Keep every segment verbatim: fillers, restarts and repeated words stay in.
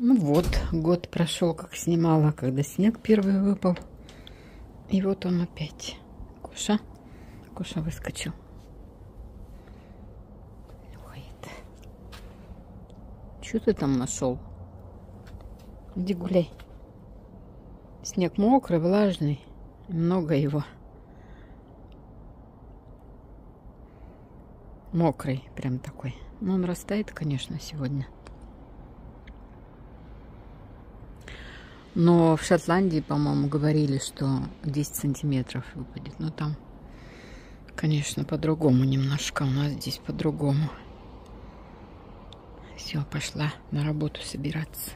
Ну вот, год прошел, как снимала, когда снег первый выпал. И вот он опять. Коша. Коша выскочил. Что ты там нашел? Иди гуляй. Снег мокрый, влажный. Много его. Мокрый, прям такой. Но он растает, конечно, сегодня. Но в Шотландии, по-моему, говорили, что десять сантиметров выпадет. Но там, конечно, по-другому немножко. У нас здесь по-другому. Все, пошла на работу собираться.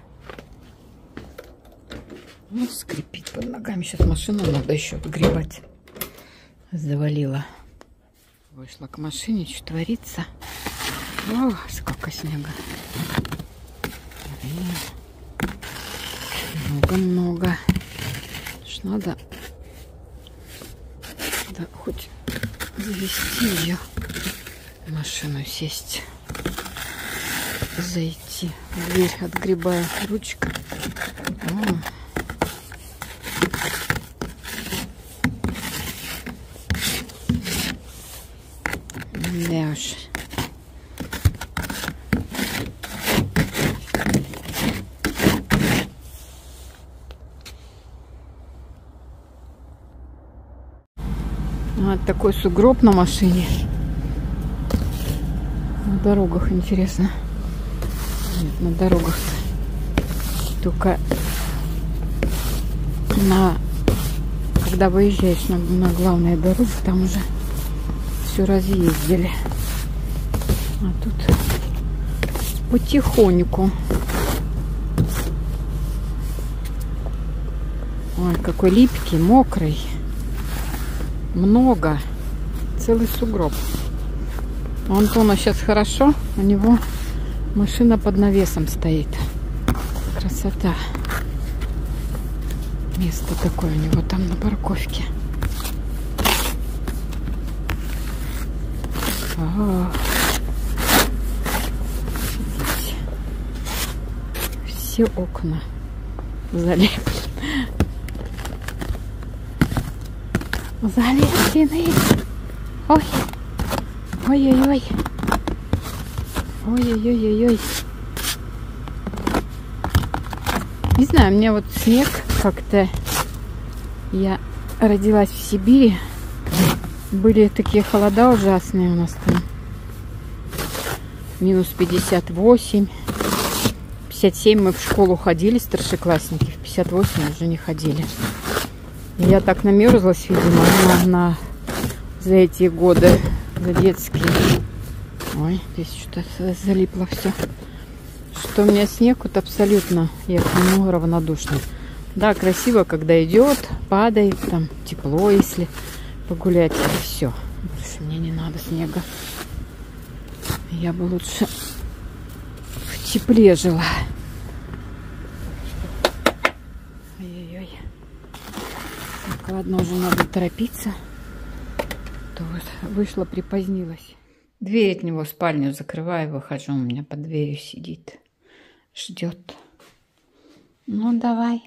Ну, скрипит под ногами. Сейчас машину надо еще отгребать. Завалила. Вышла к машине, что творится. О, сколько снега. Много-много. Ж надо, да, хоть завести ее, машину сесть, зайти, дверь отгребаю, ручка. О. Да уж. Вот такой сугроб на машине. На дорогах, интересно. Нет, на дорогах только на когда выезжаешь на, на главную дорогу, там уже все разъездили. А тут потихоньку. Ой, какой липкий, мокрый. Много. Целый сугроб. У Антона сейчас хорошо. У него машина под навесом стоит. Красота. Место такое у него там на парковке. О, все окна залеплены. Залеплены. Ой. Ой-ой-ой. Ой-ой-ой-ой-ой. Не знаю, мне вот снег как-то... Я родилась в Сибири. Были такие холода ужасные у нас там. Минус пятьдесят восемь. пятьдесят семь мы в школу ходили, старшеклассники. В пятьдесят восемь уже не ходили. И я так намерзлась, видимо, на, на, за эти годы, за детские. Ой, здесь что-то залипло все. Что у меня снег вот абсолютно, я к нему равнодушна. Да, красиво, когда идет, падает, там тепло, если погулять, и все. Больше мне не надо снега. Я бы лучше в тепле жила. Ой-ой-ой. Так, ладно, уже надо торопиться. То вот вышла, припозднилась. Дверь от него в спальню закрываю, выхожу, у меня под дверью сидит. Ждет. Ну, давай.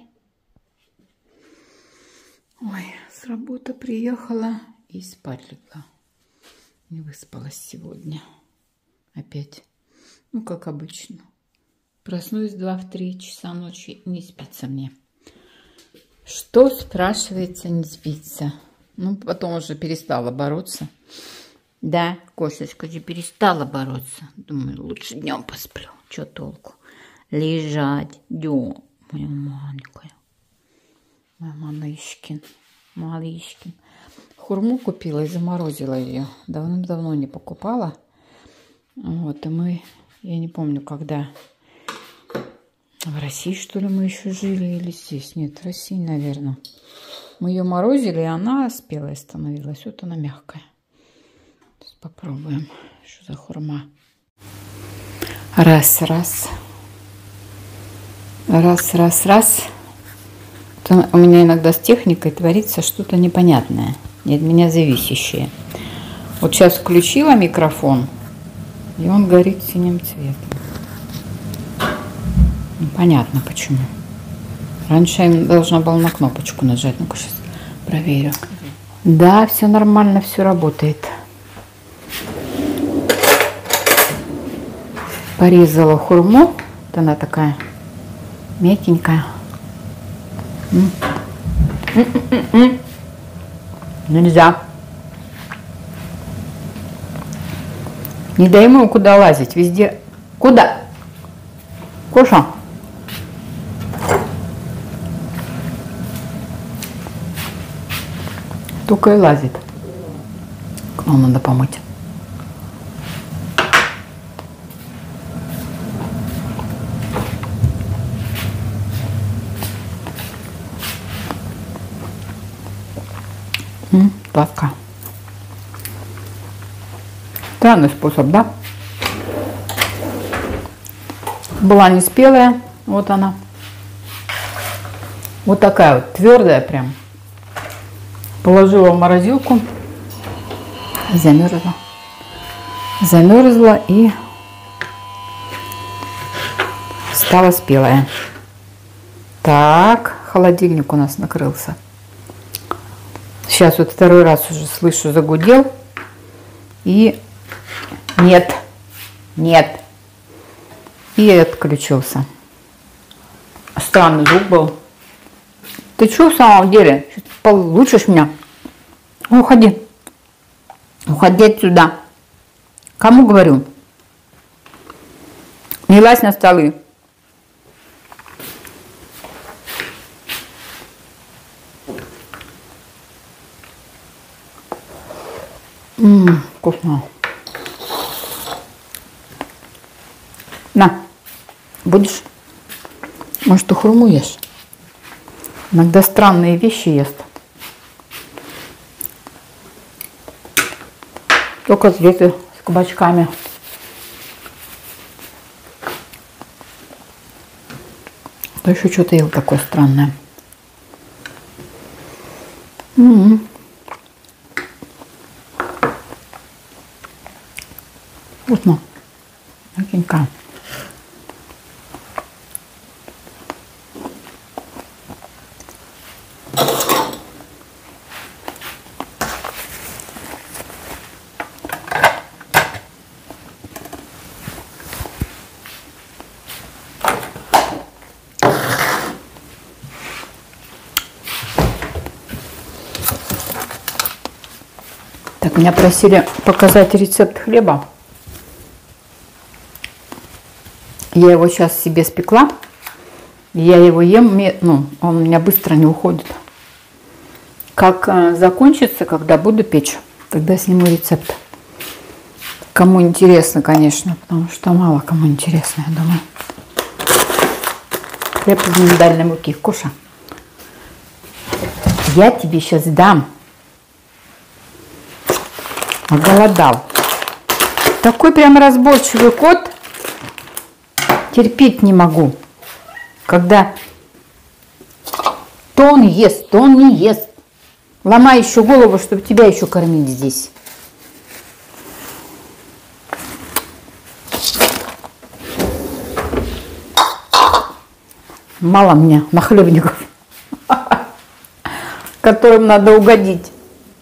Ой, с работы приехала и спать легла. Не выспалась сегодня. Опять. Ну, как обычно. Проснусь два в три часа ночи, не спится мне. Что, спрашивается, не спится? Ну, потом уже перестала бороться. Да, кошечка же перестала бороться. Думаю, лучше днем посплю. Че толку? Лежать. Днем. Моя маленькая. Моя малышкин. Малышкин. Хурму купила и заморозила ее. Давным-давно не покупала. Вот, и мы, я не помню, когда... В России, что ли, мы еще жили или здесь? Нет, в России, наверное. Мы ее морозили, и она спелая становилась. Вот она мягкая. Сейчас попробуем. Что за хурма? Раз, раз. Раз, раз, раз. У меня иногда с техникой творится что-то непонятное. Не от меня зависящее. Вот сейчас включила микрофон, и он горит синим цветом. Понятно почему. Раньше я должна была на кнопочку нажать. Ну-ка сейчас проверю. Да, все нормально, все работает. Порезала хурму. Вот она такая мягенькая. Нельзя. Не дай ему куда лазить. Везде. Куда? Коша. Только и лазит. Вам надо помыть. М, сладко. Странный способ, да? Была не спелая, вот она. Вот такая вот твердая прям. Положила в морозилку и замерзла. Замерзла и стала спелая. Так, холодильник у нас накрылся. Сейчас вот второй раз уже слышу, загудел. И нет, нет. И отключился. Странный звук был. Ты что в самом деле? Получишь меня? Уходи. Уходи отсюда. Кому говорю? Не лазь на столы. Ммм, вкусно. На, будешь? Может, ты хурму ешь? Иногда странные вещи ест. Только где-то с кабачками. То еще что-то ел такое странное. М-м. Вкусно. Мягенько. Так, меня просили показать рецепт хлеба. Я его сейчас себе спекла. Я его ем, ну, он у меня быстро не уходит. Как э, закончится, когда буду печь, тогда сниму рецепт. Кому интересно, конечно, потому что мало кому интересно, я думаю. Хлеб из миндальной муки. Коша, я тебе сейчас дам. Оголодал. Такой прям разборчивый кот. Терпеть не могу. Когда то он ест, то он не ест. Ломай еще голову, чтобы тебя еще кормить здесь. Мало мне нахлебников, которым надо угодить.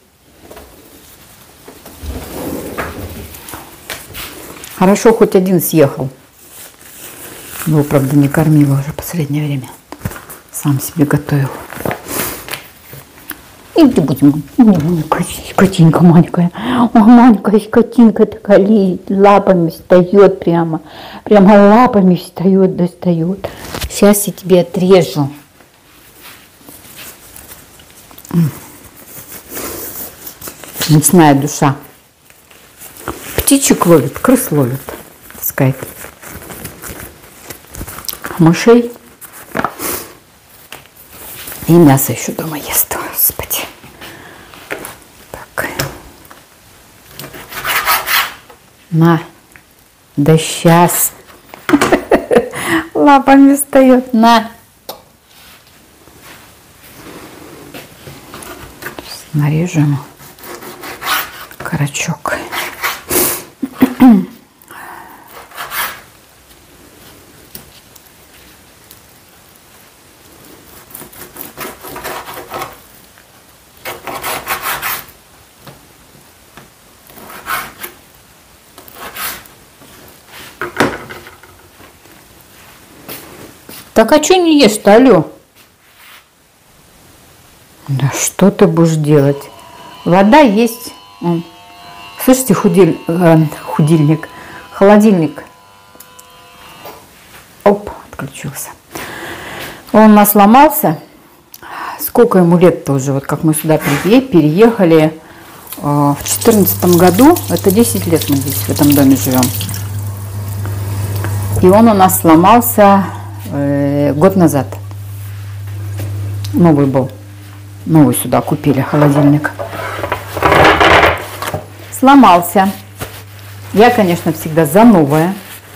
Хорошо, хоть один съехал. Его, правда, не кормила уже в последнее время. Сам себе готовил. И ты будем, скотинка маленькая. О, маленькая скотинка такая лезет, лапами встает прямо. Прямо лапами встает, достает. Сейчас я тебе отрежу. Мясная душа. Птичек ловит, крыс ловит, таскает. Мышей. И мясо еще дома ест. Господи. Так. На. Да сейчас. Лапами встает. На. Нарежу ему карачок. Так а что не ешь-то, алло? Да что ты будешь делать? Вода есть. Слышите, худель, э, худильник, холодильник. Оп, отключился. Он у нас сломался. Сколько ему лет-то уже, вот как мы сюда переехали э, в четырнадцатом году. Это десять лет мы здесь в этом доме живем. И он у нас сломался э, год назад. Новый был. Новый сюда купили холодильник. Сломался. Я, конечно, всегда за новое.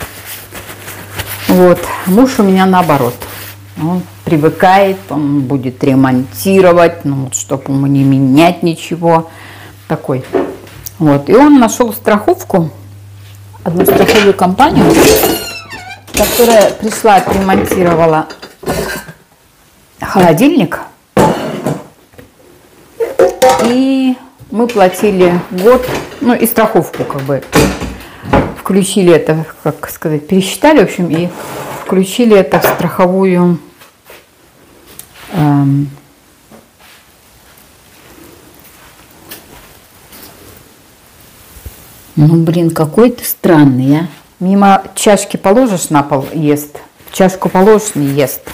Вот. Муж у меня наоборот. Он привыкает, он будет ремонтировать, ну вот, чтобы ему не менять ничего. Такой. Вот. И он нашел страховку, одну страховую компанию, которая пришла, отремонтировала холодильник. И мы платили год, ну и страховку как бы включили это, как сказать, пересчитали, в общем, и включили это в страховую эм, ну, блин, какой ты странный, а. Мимо чашки положишь на пол, ест. В чашку положишь, не ест.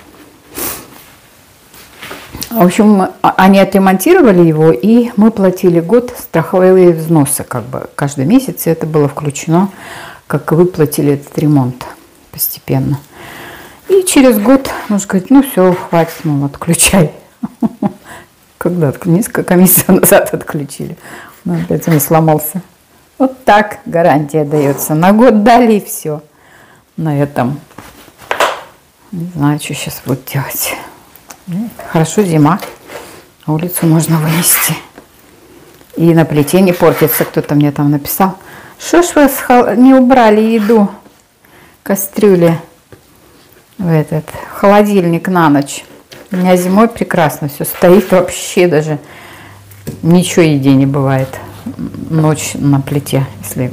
В общем, они отремонтировали его, и мы платили год страховые взносы, как бы каждый месяц, и это было включено, как выплатили этот ремонт постепенно. И через год, можно сказать, ну все, хватит, ну отключай. Когда несколько месяцев назад отключили, но опять он сломался. Вот так гарантия дается. На год дали, и все. На этом. Не знаю, что сейчас будет делать. Хорошо, зима. Улицу можно вынести. И на плите не портится. Кто-то мне там написал. Что ж вы не убрали еду, кастрюли, в этот холодильник на ночь? У меня зимой прекрасно все стоит. Вообще даже ничего еде не бывает. Ночь на плите. Если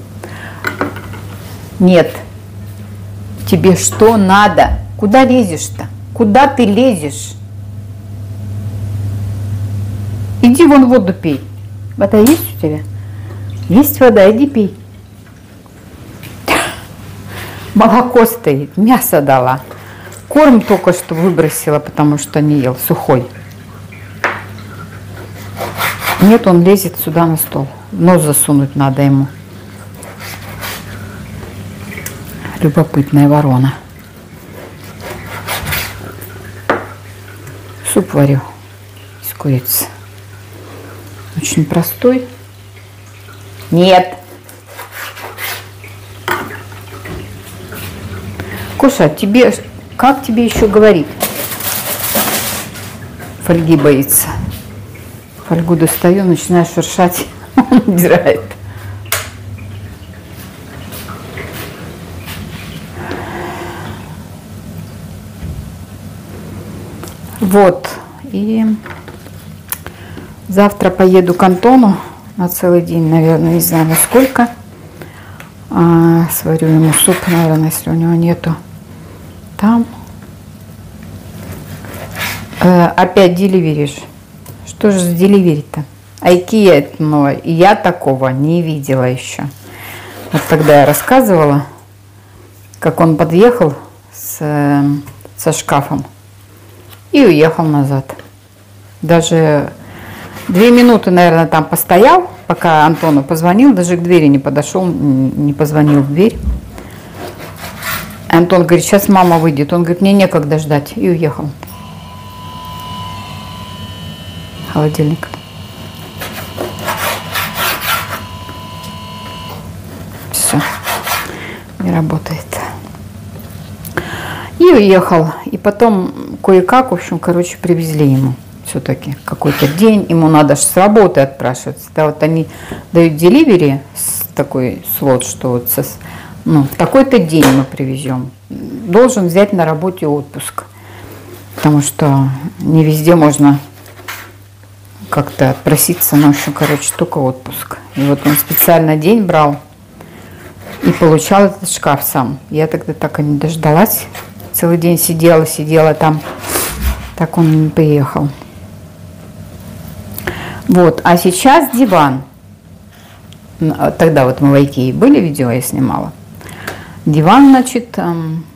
нет. Тебе что надо? Куда лезешь-то? Куда ты лезешь? Иди вон воду пей. Вода есть у тебя? Есть вода, иди пей. Молоко стоит, мясо дала. Корм только что выбросила, потому что не ел, сухой. Нет, он лезет сюда на стол. Нос засунуть надо ему. Любопытная ворона. Суп варю из курицы. Очень простой. Нет. Коша, тебе как тебе еще говорить? Фольги боится. Фольгу достаю, начинаю шуршать. Он удирает. Вот. И завтра поеду к Антону на целый день, наверное, не знаю на сколько. А, сварю ему суп, наверное, если у него нету. Там. Э, опять деливеришь. Что же за деливери-то? Айкия, но я такого не видела еще. Вот тогда я рассказывала, как он подъехал с, со шкафом и уехал назад. Даже две минуты, наверное, там постоял, пока Антону позвонил, даже к двери не подошел, не позвонил в дверь. Антон говорит, сейчас мама выйдет. Он говорит, мне некогда ждать. И уехал. Холодильник. Все. Не работает. И уехал. И потом кое-как, в общем, короче, привезли ему. Все-таки какой-то день. Ему надо же с работы отпрашиваться. Да, вот они дают деливери, такой слот, что вот со, ну, в такой-то день мы привезем. Должен взять на работе отпуск. Потому что не везде можно как-то отпроситься. Но, в общем, короче, только отпуск. И вот он специально день брал и получал этот шкаф сам. Я тогда так и не дождалась. целый день сидела, сидела там. Так он не приехал. Вот, а сейчас диван. Тогда вот мы в Икее были, видео я снимала. Диван, значит, эм,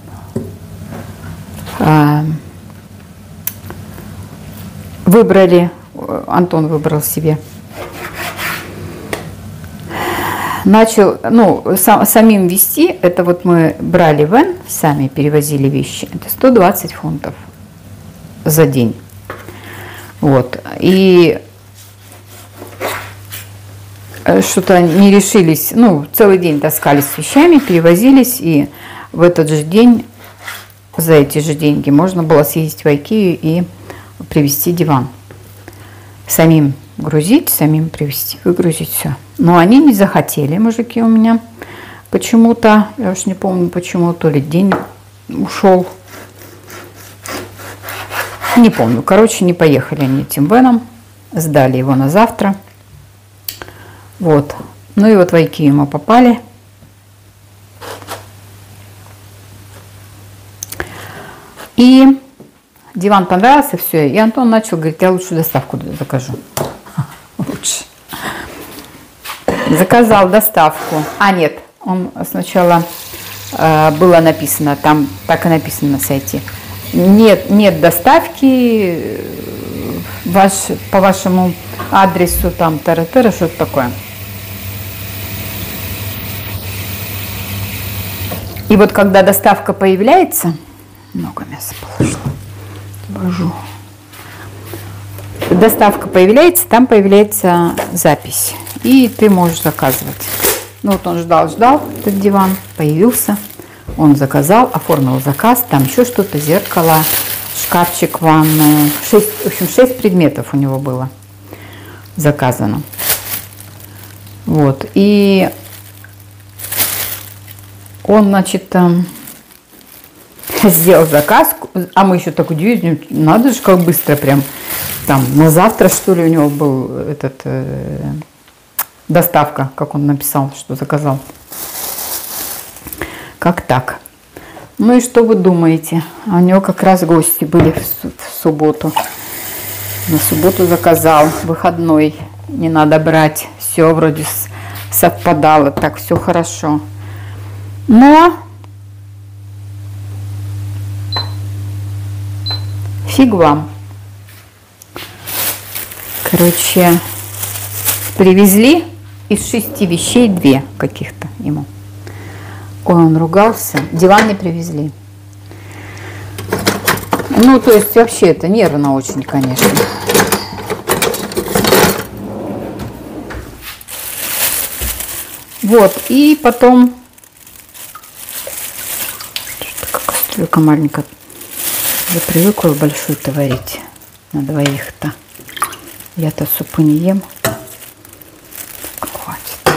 э, выбрали, Антон выбрал себе. Начал, ну, сам, самим везти, это вот мы брали вэн, сами перевозили вещи, это сто двадцать фунтов за день. Вот, и что-то не решились, ну, целый день таскались с вещами, перевозились, и в этот же день, за эти же деньги, можно было съездить в Икею и привезти диван. Самим грузить, самим привезти, выгрузить все. Но они не захотели, мужики у меня, почему-то, я уж не помню почему, то ли день ушел, не помню. Короче, не поехали они этим веном, сдали его на завтра. Вот. Ну и вот в Икею мы попали. И диван понравился, все. И Антон начал говорить, я лучше доставку закажу. Лучше. Заказал доставку. А, нет, он сначала э, было написано, там так и написано на сайте. Нет, нет доставки ваш, по вашему адресу, там, тара-тара, что-то такое. И вот когда доставка появляется, много мяса положила, положу. Доставка появляется, там появляется запись, и ты можешь заказывать. Ну вот он ждал, ждал этот диван, появился, он заказал, оформил заказ, там еще что-то, зеркало, шкафчик, ванную, шесть, в общем, шесть предметов у него было заказано. Вот, и он, значит, там сделал заказ, а мы еще так удивились, надо же, как быстро прям, там, на завтра, что ли, у него был этот, э, доставка, как он написал, что заказал. Как так? Ну и что вы думаете? У него как раз гости были в, в субботу. На субботу заказал, выходной, не надо брать, все вроде совпадало, так все хорошо. Но фиг вам. Короче, привезли из шести вещей две каких-то ему. Ой, он ругался. Диван не привезли. Ну, то есть вообще это нервно очень, конечно. Вот, и потом... Что-то какая стрелка маленькая. Я привыкла большую-то варить на двоих-то. Я-то супу не ем. Так, хватит.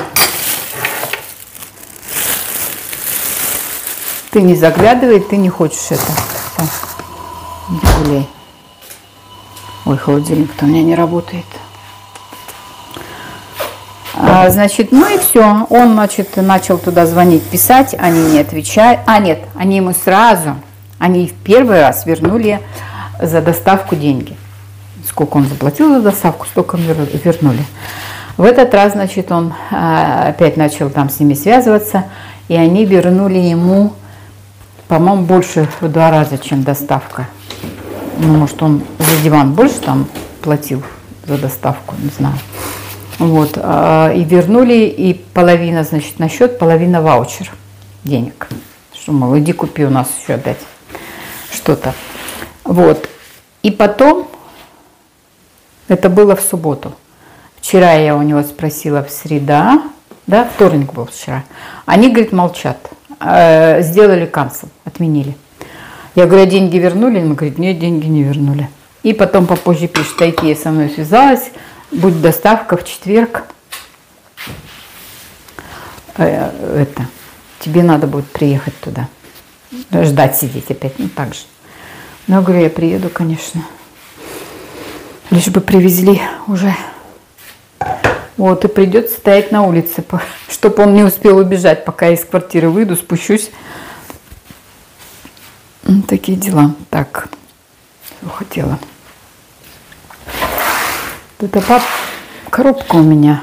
Ты не заглядывай, ты не хочешь это. Не гуляй. Ой, холодильник-то у меня не работает. А, значит, ну и все. Он, значит, начал туда звонить, писать. Они не отвечают. А, нет, они ему сразу, они в первый раз вернули за доставку деньги. Сколько он заплатил за доставку, столько вернули. В этот раз, значит, он а, опять начал там с ними связываться. И они вернули ему, по-моему, больше в два раза, чем доставка. Ну, может, он за диван больше там платил за доставку, не знаю. Вот, и вернули, и половина, значит, на счет, половина ваучер денег. Что, мол, иди купи у нас еще опять что-то. Вот, и потом, это было в субботу. Вчера я у него спросила, в среда, да, вторник был вчера. Они, говорит, молчат, сделали cancel, отменили. Я говорю, деньги вернули? Он говорит, нет, деньги не вернули. И потом попозже пишет, Икея со мной связалась, будет доставка в четверг. Э, это, тебе надо будет приехать туда. Ждать сидеть опять, ну так же. Ну, я говорю, я приеду, конечно. Лишь бы привезли уже. Вот, и придется стоять на улице, чтобы он не успел убежать, пока я из квартиры выйду, спущусь. Ну, такие дела. Так, что хотела. Тут пап, коробка у меня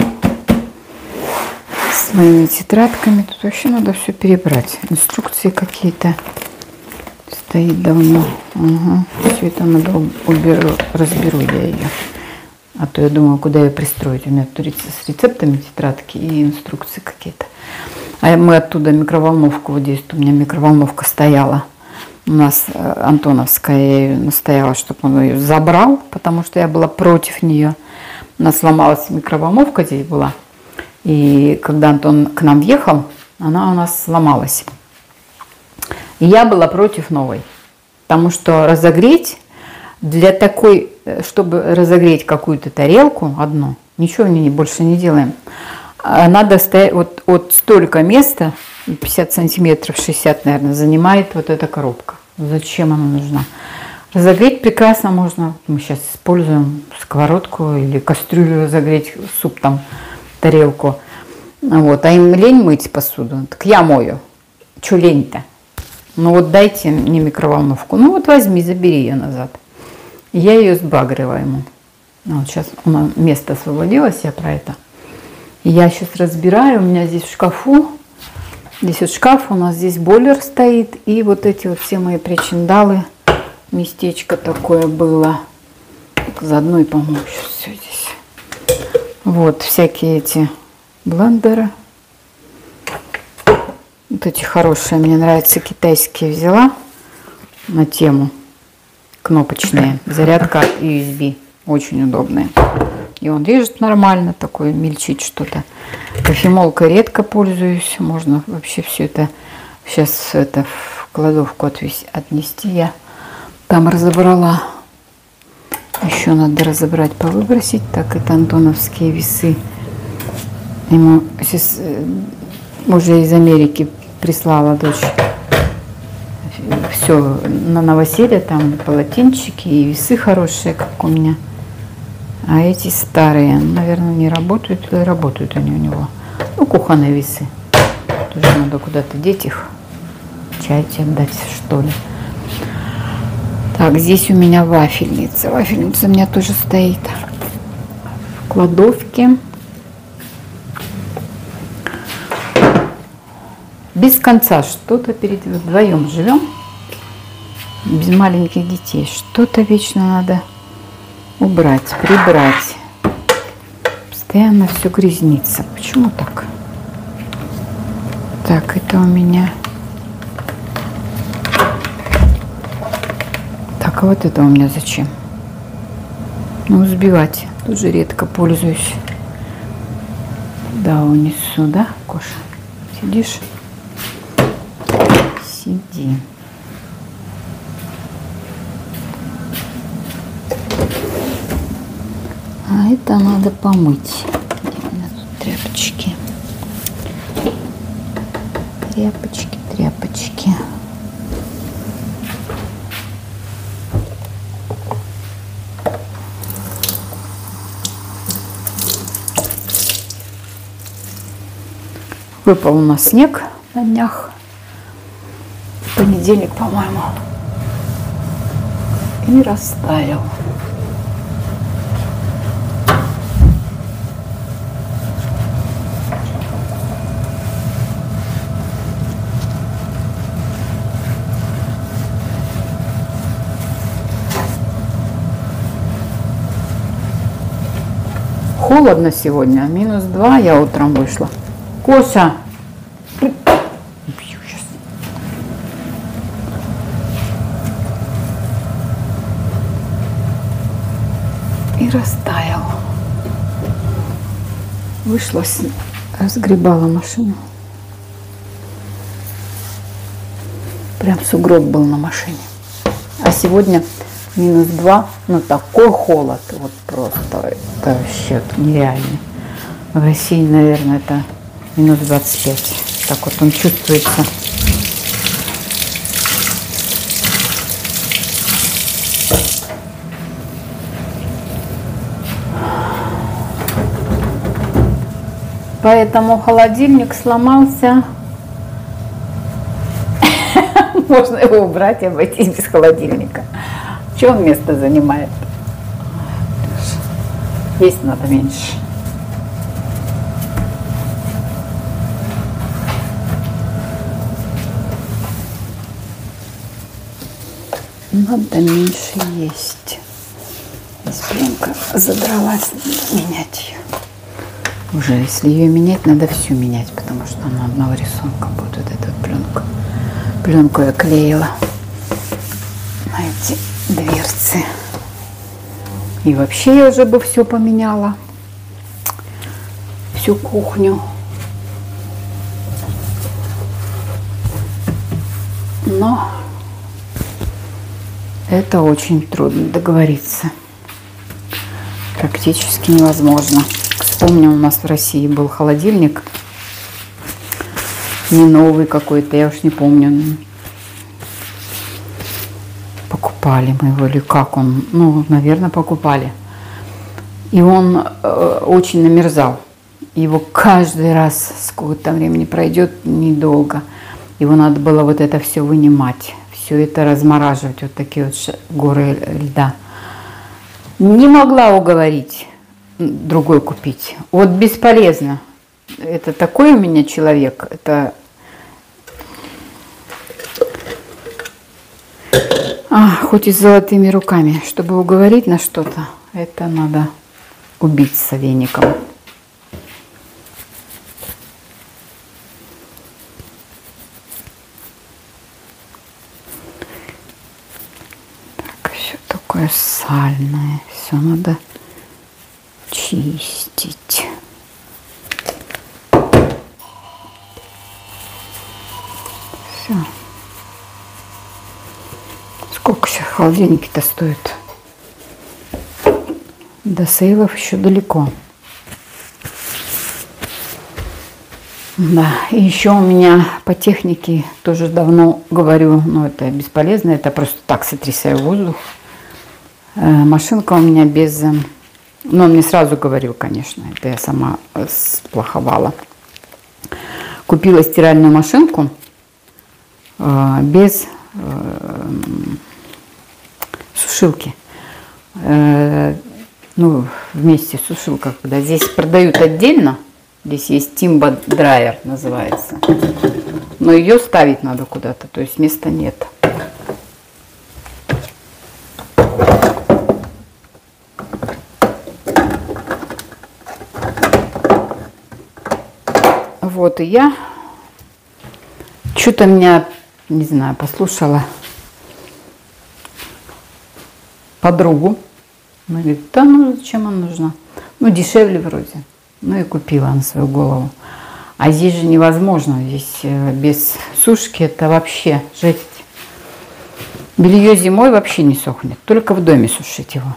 с моими тетрадками. Тут вообще надо все перебрать. Инструкции какие-то. Стоит давно. Угу. Все это надо уберу, разберу я ее. А то я думаю, куда ее пристроить. У меня тут с рецептами тетрадки и инструкции какие-то. А мы оттуда микроволновку, вот здесь у меня микроволновка стояла. У нас антоновская, я ее настояла, чтобы он ее забрал, потому что я была против нее. У нас сломалась микроволновка здесь была. И когда Антон к нам въехал, она у нас сломалась. И я была против новой. Потому что разогреть, для такой, чтобы разогреть какую-то тарелку одну, ничего в ней больше не делаем. Надо стоять, вот, вот столько места, пятьдесят сантиметров, шестьдесят, наверное, занимает вот эта коробка. Зачем она нужна? Разогреть прекрасно можно. Мы сейчас используем сковородку или кастрюлю разогреть, суп там, тарелку. Вот. А им лень мыть посуду. Так я мою. Чё лень-то? Ну вот дайте мне микроволновку. Ну вот возьми, забери ее назад. Я ее сбагриваю ему. Вот сейчас у нас место освободилось, я про это. Я сейчас разбираю, у меня здесь в шкафу, здесь вот шкаф, у нас здесь бойлер стоит, и вот эти вот все мои причиндалы, местечко такое было, заодно и помою сейчас все здесь. Вот, всякие эти блендеры, вот эти хорошие, мне нравятся, китайские взяла на тему, кнопочные, зарядка ю эс би, очень удобные. И он режет нормально, такой мельчить что-то. Кофемолкой редко пользуюсь. Можно вообще все это сейчас это в кладовку отвести, отнести. Я там разобрала. Еще надо разобрать, повыбросить. Так, это антоновские весы. Ему сейчас уже из Америки прислала дочь. Все на новоселье, там полотенчики и весы хорошие, как у меня. А эти старые, наверное, не работают, или работают они у него. Ну, кухонные весы. Тоже надо куда-то деть их. Чайте отдать, что ли. Так, здесь у меня вафельница. Вафельница у меня тоже стоит в кладовке. Без конца что-то перед вдвоем живем. Без маленьких детей. Что-то вечно надо убрать, прибрать. Постоянно все грязнится. Почему так? Так, это у меня. Так, а вот это у меня зачем? Ну, сбивать. Тоже редко пользуюсь. Да, унесу, да, Коша? Сидишь? Сиди. А это надо помыть. Где у меня тут тряпочки? Тряпочки, тряпочки. Выпал у нас снег на днях. В понедельник, по-моему. И растаял. Холодно сегодня, минус два, я утром вышла. Коша! Убью сейчас. И растаял. Вышла, разгребала машину. Прям сугроб был на машине. А сегодня минус два, но такой холод, вот просто, это вообще нереально. В России, наверное, это минус двадцать пять. Так вот он чувствуется. Поэтому холодильник сломался. Можно его убрать и обойтись без холодильника. Что он место занимает? Есть надо меньше. Надо меньше есть. Здесь пленка задралась, надо менять ее. Уже если ее менять, надо всю менять, потому что она одного рисунка будет, вот эта пленка. Пленку я клеила на эти дверцы. И вообще я уже бы все поменяла. Всю кухню. Но это очень трудно договориться. Практически невозможно. Вспомню, у нас в России был холодильник. Не новый какой-то, я уж не помню. Покупали мы его или как он. Ну, наверное, покупали. И он э, очень намерзал. Его каждый раз, сколько времени пройдет, недолго. Его надо было вот это все вынимать. Все это размораживать. Вот такие вот горы льда. Не могла уговорить другой купить. Вот бесполезно. Это такой у меня человек. Это а, хоть и с золотыми руками. Чтобы уговорить на что-то, это надо убиться веником. Так, все такое сальное. Все надо чистить. Все. Сколько сейчас холодильники-то стоят? До сейлов еще далеко. Да, и еще у меня по технике тоже давно говорю, но это бесполезно, это просто так сотрясаю воздух. Машинка у меня без... Ну, он мне сразу говорил, конечно, это я сама сплоховала. Купила стиральную машинку э, без э, сушилки. Э, ну, вместе с сушилкой, когда здесь продают отдельно. Здесь есть Timba Dryer, называется. Но ее ставить надо куда-то, то есть места нет. Вот, и я что-то меня, не знаю, послушала подругу. Она говорит, да ну зачем она нужна? Ну, дешевле вроде. Ну и купила на свою голову. А здесь же невозможно. Здесь без сушки это вообще жесть. Белье зимой вообще не сохнет. Только в доме сушить его.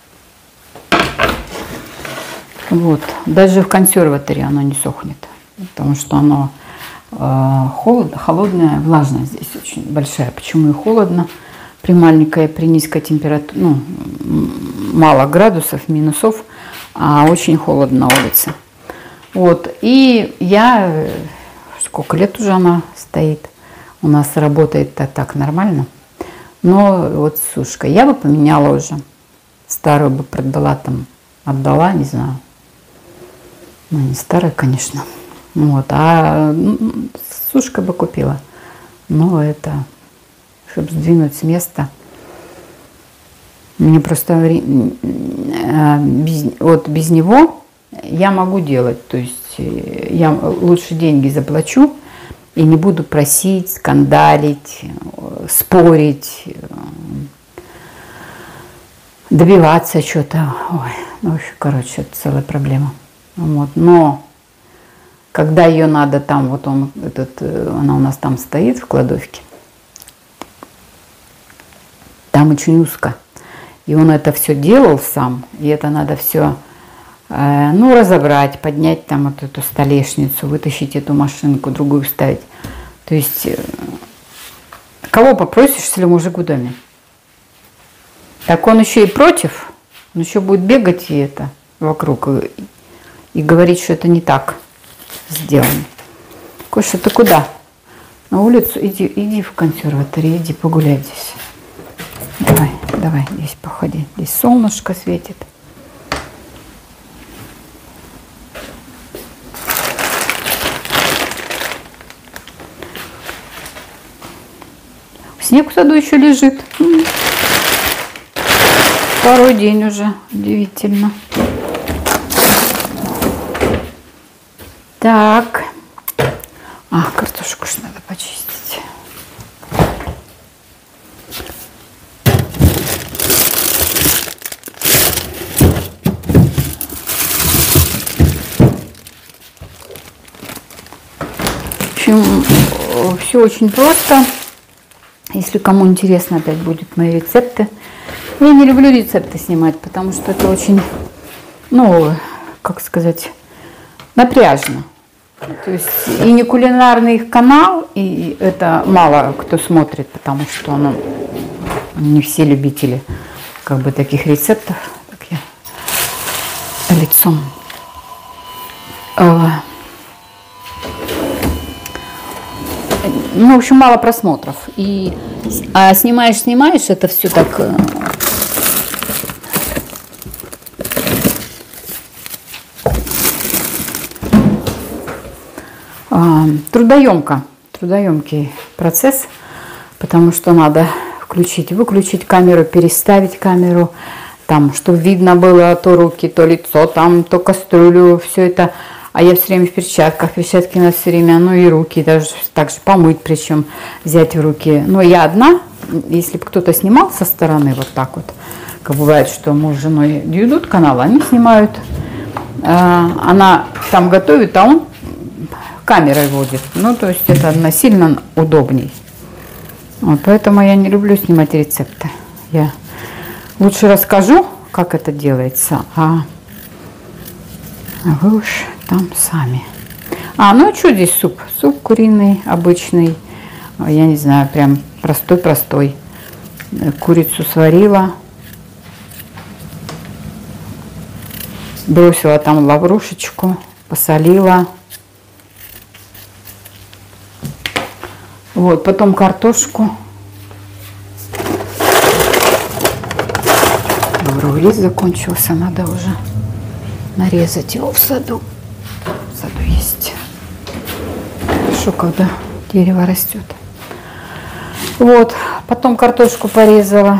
Вот. Даже в консерваторе оно не сохнет. Потому что оно э, холодно, холодное, влажное здесь очень большая. Почему и холодно? При маленькой, при низкой температуре, ну, мало градусов, минусов, а очень холодно на улице. Вот. И я, сколько лет уже она стоит, у нас работает-то так нормально. Но вот сушка. Я бы поменяла уже. Старую бы продала там, отдала, не знаю. Ну, не старая, конечно. Вот, а ну, сушка бы купила. Но это, чтобы сдвинуть с места. Мне просто без, вот без него я могу делать. То есть я лучше деньги заплачу и не буду просить, скандалить, спорить, добиваться что-то. Ой, ну, в общем, короче, это целая проблема. Вот, но когда ее надо там, вот он, этот, она у нас там стоит в кладовке, там очень узко. И он это все делал сам, и это надо все, э, ну, разобрать, поднять там вот эту столешницу, вытащить эту машинку, другую вставить. То есть, э, кого попросишь, если мужик в доме? Так он еще и против, он еще будет бегать и это вокруг, и, и говорить, что это не так сделано. Коша, ты куда? на улицу. Иди, иди в консерваторию, иди погуляй здесь. Давай, давай, здесь походи. Здесь солнышко светит. Снег в саду еще лежит. Второй день уже. Удивительно. Так. А, картошку ж надо почистить. В общем, все очень просто. Если кому интересно, опять будут мои рецепты. Я не люблю рецепты снимать, потому что это очень, ну, как сказать, напряжно. То есть и не кулинарный их канал, и это мало кто смотрит, потому что ну, не все любители как бы таких рецептов. Так я лицом. Ну, в общем, мало просмотров. И а снимаешь, снимаешь, это все так... А, трудоемко. Трудоемкий процесс, потому что надо включить, выключить камеру, переставить камеру, там, чтобы видно было то руки, то лицо, там, то кастрюлю, все это... А я все время в перчатках, перчатки у нас все время, ну и руки, даже так же помыть, причем взять в руки. Но я одна, если бы кто-то снимал со стороны вот так вот, как бывает, что муж с женой ведут канал, они снимают, она там готовит, а он камерой водит. Ну, то есть это насильно удобней. Вот, поэтому я не люблю снимать рецепты. Я лучше расскажу, как это делается, а вы уж там сами. А, ну а что здесь суп? Суп куриный, обычный. Я не знаю, прям простой-простой. Курицу сварила. Бросила там лаврушечку, посолила. Вот, потом картошку. Лавровый закончился, надо уже нарезать его в саду. В саду есть. Хорошо, когда дерево растет. Вот, потом картошку порезала,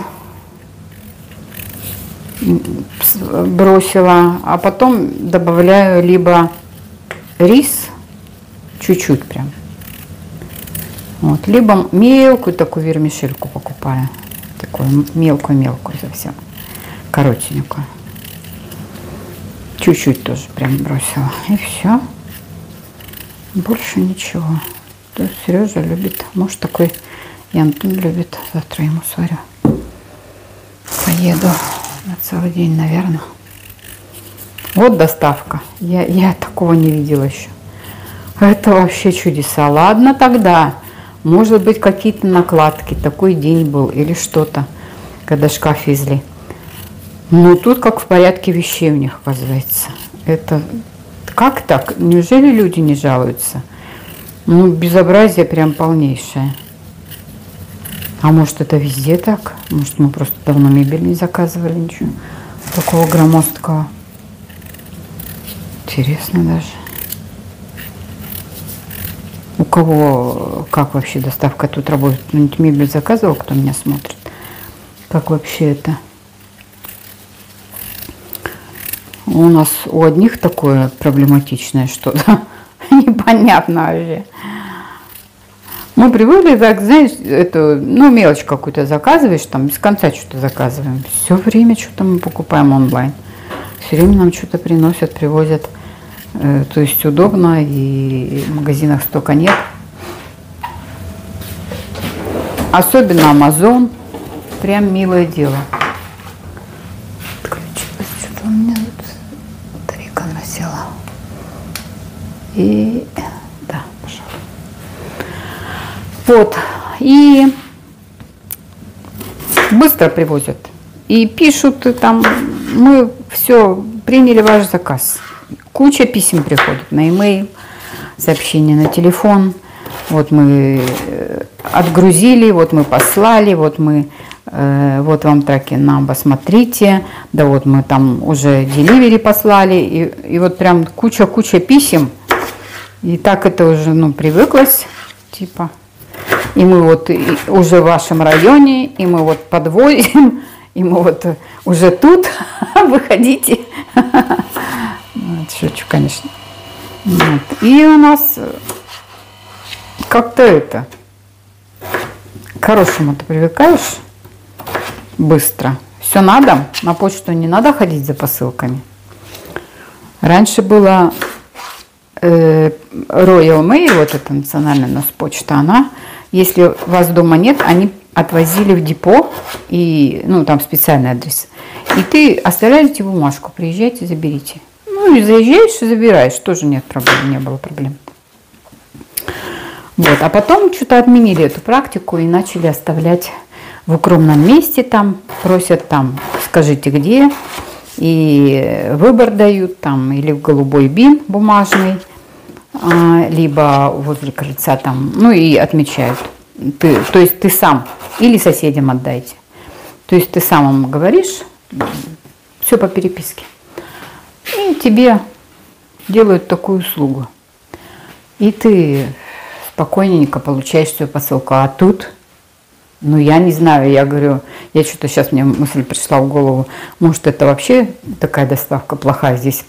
бросила, а потом добавляю либо рис, чуть-чуть прям, вот, либо мелкую такую вермишельку покупаю, такую мелкую-мелкую совсем, коротенькую. Чуть-чуть тоже прям бросила. И все. Больше ничего. То Сережа любит. Может, такой и Антон любит. Завтра ему сварю. Поеду на целый день, наверное. Вот доставка. Я, я такого не видела еще. Это вообще чудеса. Ладно тогда. Может быть, какие-то накладки. Такой день был или что-то, когда шкаф везли. Ну, тут как в порядке вещей у них, оказывается. Это как так? Неужели люди не жалуются? Ну, безобразие прям полнейшее. А может, это везде так? Может, мы просто давно мебель не заказывали, ничего такого громоздкого. Интересно даже. У кого, как вообще доставка тут работает? Кто-нибудь мебель заказывал, кто меня смотрит? Как вообще это? У нас у одних такое проблематичное что-то. Непонятно вообще. Мы привыкли, так, знаешь, это, ну, мелочь какую-то заказываешь, там, без конца что-то заказываем. Все время что-то мы покупаем онлайн. Все время нам что-то приносят, привозят. Э, то есть удобно, и в магазинах столько нет. Особенно Amazon. Прям милое дело. Что-то у меня тут батарейка насела. И да, пожалуй. Вот. И быстро привозят. И пишут там, мы все приняли ваш заказ. Куча писем приходит на e-mail, сообщения на телефон. Вот мы отгрузили, вот мы послали, вот мы, э, вот вам трекинг number, смотрите, да вот мы там уже деливери послали, и, и вот прям куча-куча писем, и так это уже, ну, привыклось, типа, и мы вот и уже в вашем районе, и мы вот подвозим, и мы вот уже тут, выходите, шучу, конечно, вот. И у нас как-то это, к хорошему ты привыкаешь быстро. Все надо, на почту не надо ходить за посылками. Раньше было э, Royal Mail, вот эта национальная у нас почта, она, если вас дома нет, они отвозили в депо, и, ну, там специальный адрес. И ты оставляете бумажку, приезжайте, заберите. Ну, и заезжаешь и забираешь, тоже нет проблем, не было проблем. Вот. А потом что-то отменили эту практику и начали оставлять в укромном месте, там просят там, скажите где, и выбор дают там или в голубой бин бумажный, либо возле крыльца там, ну и отмечают. Ты, то есть ты сам или соседям отдайте. То есть ты сам им говоришь, все по переписке. И тебе делают такую услугу. И ты спокойненько получаешь свою посылку. А тут, ну я не знаю, я говорю, я что-то сейчас, мне мысль пришла в голову, может это вообще такая доставка плохая здесь.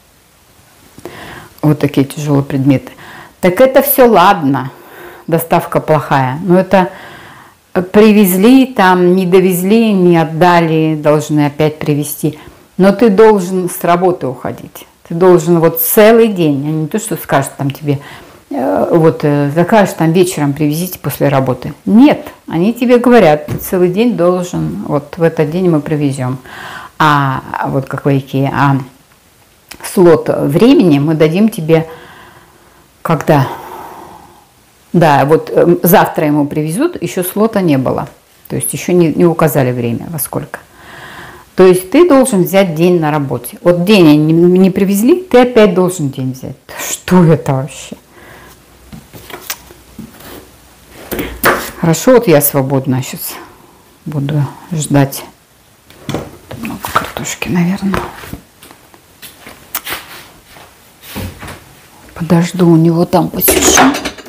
Вот такие тяжелые предметы. Так это все ладно, доставка плохая. Но это привезли, там не довезли, не отдали, должны опять привезти. Но ты должен с работы уходить. Ты должен вот целый день, а не то, что скажут там тебе, вот закажешь там вечером, привезите после работы. Нет, они тебе говорят, ты целый день должен, вот в этот день мы привезем. А вот как в Икее, а слот времени мы дадим тебе, когда, да, вот завтра ему привезут, еще слота не было. То есть еще не, не указали время, во сколько. То есть ты должен взять день на работе. Вот день они не, не привезли, ты опять должен день взять. Что это вообще? Хорошо, вот я свободна сейчас. Буду ждать. Много картошки, наверное. Подожду, у него там посижу.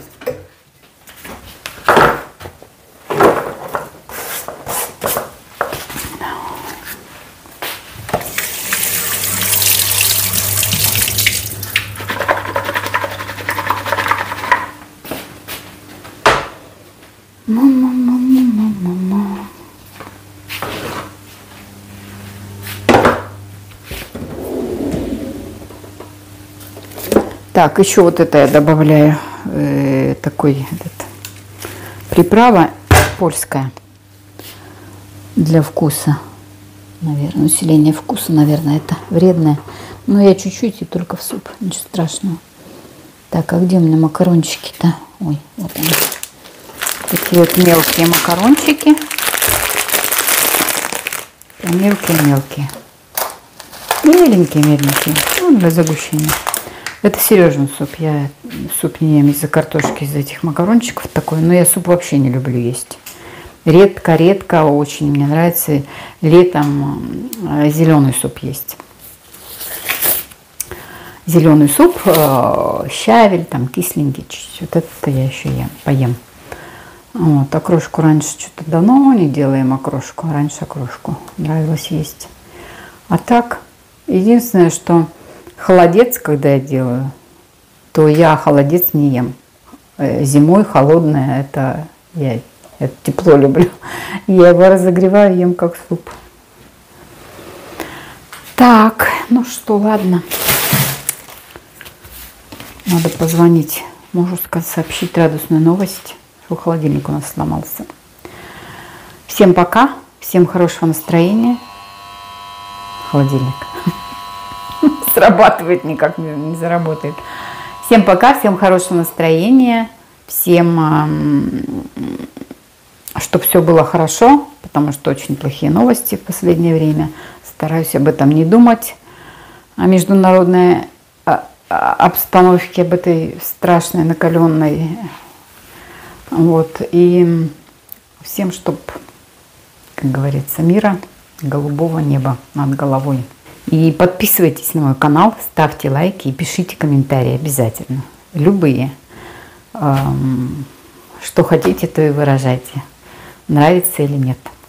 Так, еще вот это я добавляю, э, такой этот, приправа польская для вкуса, наверное, усиление вкуса, наверное, это вредное. Но я чуть-чуть и только в суп, ничего страшного. Так, а где у меня макарончики-то? Ой, вот они. Такие вот мелкие макарончики. Мелкие-мелкие. Меленькие-меленькие. Ну, для загущения. Это Сережин суп. Я суп не ем из-за картошки, из-за этих макарончиков такой. Но я суп вообще не люблю есть. Редко-редко очень мне нравится летом зеленый суп есть. Зеленый суп, щавель, там кисленький чуть-чуть. Вот это я еще ем, поем. Вот, окрошку раньше что-то давно не делаем окрошку. Раньше окрошку нравилось есть. А так, единственное, что холодец, когда я делаю, то я холодец не ем. Зимой холодное, это я это тепло люблю. Я его разогреваю, ем как суп. Так, ну что, ладно. Надо позвонить мужу, сообщить радостную новость, что холодильник у нас сломался. Всем пока, всем хорошего настроения. Холодильник срабатывает никак, не заработает. Всем пока, всем хорошего настроения, всем, чтобы все было хорошо, потому что очень плохие новости в последнее время. Стараюсь об этом не думать, о международной обстановке, об этой страшной, накаленной. Вот. И всем, чтоб, как говорится, мира, голубого неба над головой. И подписывайтесь на мой канал, ставьте лайки и пишите комментарии обязательно. Любые. Что хотите, то и выражайте. Нравится или нет.